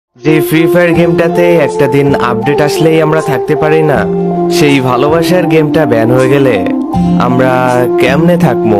যে free fire গেমটাতে একটা দিন আপডেট আসলেই আমরা থাকতে পারি না, সেই ভালোবাসার গেমটা ব্যান হয়ে গেলে আমরা কেমনে থাকবো?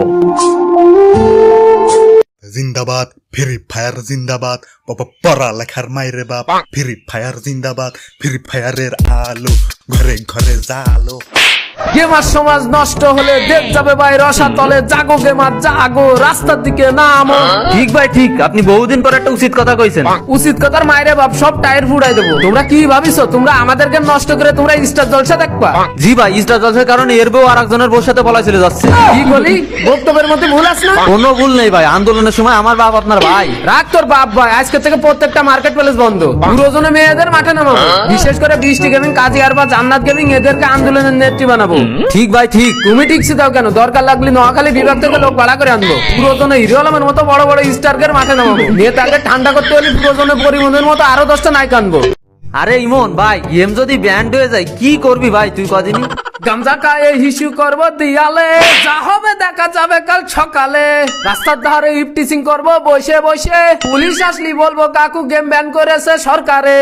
জিন্দাবাদ ফ্রি ফায়ার জিন্দাবাদ, পড়ালেখার মাইরে বাপ। ফ্রি ফায়ার জিন্দাবাদ, ফ্রি ফায়ারের আলো ঘরে ঘরে জালো। গেমার সমাজ নষ্ট হলে দেশ যাবে ভাই রসা তলে। জাগো গেমার জাগো, রাস্তার দিকে নামো। ঠিক ভাই ঠিক, আপনি বহুদিন পর একটা উচিত কথা কইছেন। উচিত কথার মায়েরে বাপ সব টায়ার ফুড়াই দেবো। তোমরা কি ভাবিছো তোমরা আমাদের গেম নষ্ট করে তোমরা স্টার জলসা দেখবা? জি ভাই, স্টার জলসার কারণে এর বউ আরেকজনের বউর সাথে পলাই চলে যাচ্ছে। কি বলি? বক্তব্যের মধ্যে ভুল আছে না? কোনো ভুল নেই ভাই, আন্দোলনের সময় আমার বাপ আপনার ভাই। রাখ তোর বাপ ভাই, আজকে থেকে প্রত্যেকটা মার্কেট প্লেস বন্ধ। পুরোজনে মেয়েদের মাঠে নামাবো, বিশেষ করে বৃষ্টি গেমিং, কাজিয়ার বা জান্নাত গেমিং এদেরকে আন্দোলনের নেত্রী বানাবো। ঠিক ভাই ঠিক। তুমি ঠিক দাও কেন? দরকার লাগলে নোয়াখালী বিভাগ থেকে লোক ভাড়া করে আনবো। পুরোজনে হিরো আলমের মতো বড় বড় স্টারকে মাঠে নামাবো। নিয়ে তাকে ঠান্ডা করতে হলে পুরোজনে পরিবহনের মতো আরো 10টা নায়ক আনবো। আরে ইমন ভাই, গেম যদি ব্যান্ড হয়ে যায় কি করবি ভাই তুই কদিনই? গামজা কায়ে হিসু করবো দিয়ালে, যা হবে দেখা যাবে কাল সকালে। রাস্তার ধারে ইফটিসিং করবো বসে বসে, পুলিশ আসলি বলবো কাকু গেম ব্যান করেছে সরকারে।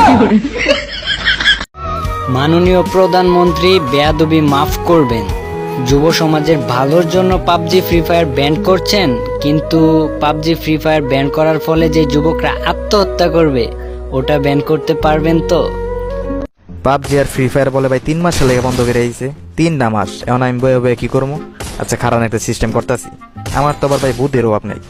মাননীয় প্রধানমন্ত্রী, বেয়াদবি মাফ করবেন। যুব সমাজের ভালোর জন্য পাবজি ফ্রি ফায়ার ব্যান করছেন, কিন্তু পাবজি ফ্রি ফায়ার ব্যান করার ফলে যে যুবকরা আত্মহত্যা করবে ওটা ব্যান করতে পারবেন তো? পাবজি আর ফ্রি ফায়ার বলে ভাই 3 মাস লেগে বন্ধ করে আইছে। 3টা মাস এখন আমি বয়ে বয়ে কি করবো? আচ্ছা খারাপ একটা সিস্টেম করতেছি। আমার তো আবার ভাই বুদ্ধির অভাব নাই।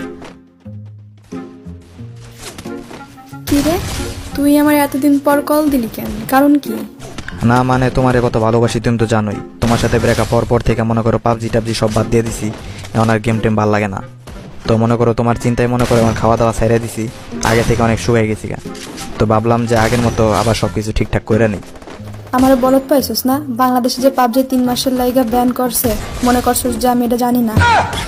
কি রে, তুই আমার এতদিন পর কল দিলি কেন? কারণ কি? না মানে তোমারে কত ভালোবাসি তুমি তো জানোই। তোমার সাথে ব্রেকআপ হওয়ার পর থেকে মনে করো পাবজি টাবজি সব বাদ দিয়ে দিছি। এখন আর গেম টেম ভালো লাগে না। তো মনে করো তোমার চিন্তায় মনে করো আমার খাওয়া দাওয়া ছেড়ে দিছি। আগে থেকে অনেক শুকাই গেছি গা। তো ভাবলাম যে আগের মতো আবার সবকিছু ঠিকঠাক করে নিই। আমার বলত পাইছিস না? বাংলাদেশে যে পাবজি 3 মাসের লাইগা ব্যান করছে, মনে করছিস যে আমি এটা জানি না?